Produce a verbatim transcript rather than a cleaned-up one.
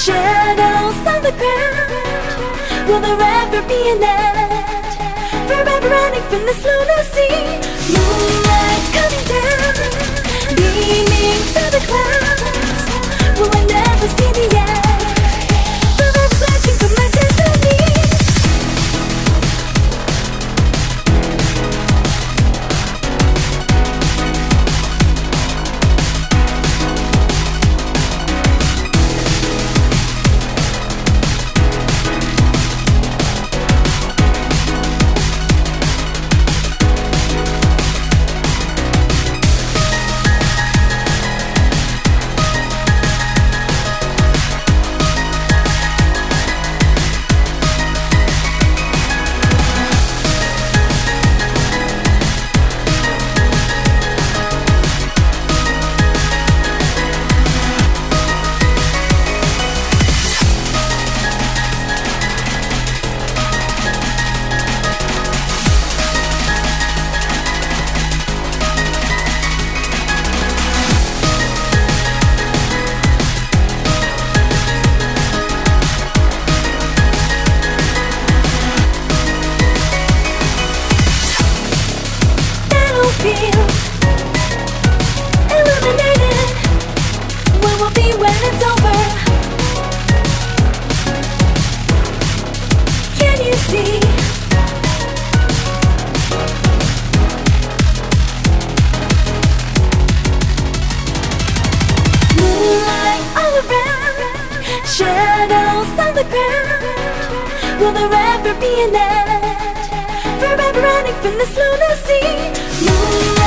Shadows on the ground. Will there ever be an end? Forever running from this lunar sea. Moonlight coming down, beaming through the clouds. Will I never see the end? Forever searching for my destiny. Illuminated, where we'll be when it's over. Can you see? Moonlight all around, shadows on the ground. Will there ever be an end? Forever running from this lunar sea. Moonlight